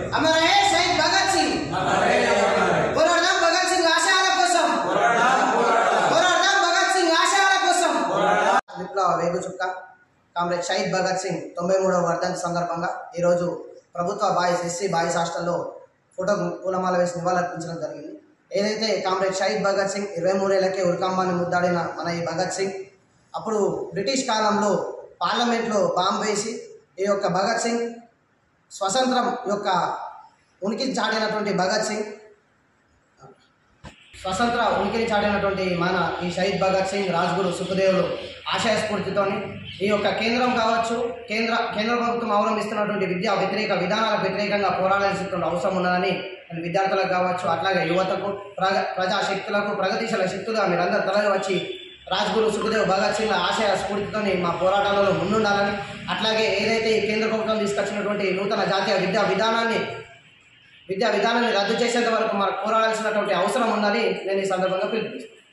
अमर रहे शहीद भगत सिंह। పోరాడదాం భగత్ సింగ్ ఆశయాల కోసం। పోరాడదాం భగత్ సింగ్ ఆశయాల కోసం। విప్లవ వేగుచుక్క కామ్రేడ్ షహీద్ భగత్ సింగ్ 93వ వర్ధంతి సందర్భంగా ఈరోజు ప్రభుత్వ బాయ్స్ ఎస్సీ బాయ్స్ హాస్టల్లో ఫోటోకు పూలమాల వేసి నివాళులర్పించడం జరిగింది। ఏదైతే కామ్రేడ్ షహీద్ భగత్ సింగ్ 23 ఏళ్లకే ఉరికంబాన్ని ముద్దాడిన మన ఈ భగత్ సింగ్ అప్పుడు బ్రిటిష్ కాలంలో పార్లమెంట్లో బాంబు వేసి ఈ యొక్క భగత్ సింగ్ స్వతంత్రం యొక్క ఉనికిని చాటినటువంటి భగత్ సింగ్ స్వతంత్ర ఉనికిని చాటినటువంటి మన ఈ షహీద్ భగత్ సింగ్ రాజ్గురు సుఖదేవులు ఆశయ స్ఫూర్తితోని ఈ యొక్క కేంద్రం కావచ్చు కేంద్ర ప్రభుత్వం అవలంబిస్తున్నటువంటి విద్యా వ్యతిరేక విధానాలకు వ్యతిరేకంగా పోరాడాల్సినటువంటి అవసరం ఉన్నదని విద్యార్థులకు కావచ్చు అట్లాగే యువతకు ప్రజాశక్తులకు ప్రగతిశీల శక్తులుగా మీరందరూ తరలి వచ్చి రాజ్గురు సుఖదేవ్ భగత్ సింగ్ ఆశయ స్ఫూర్తితోని మా పోరాటాలలో ముందుండాలని అట్లాగే ఏదైతే ఈ కేంద్ర ప్రభుత్వం తీసుకొచ్చినటువంటి నూతన జాతీయ విద్యా విధానాన్ని రద్దు చేసేంత వరకు మనకు పోరాడాల్సినటువంటి అవసరం ఉందని నేను ఈ సందర్భంగా పిలుపునిస్తాను।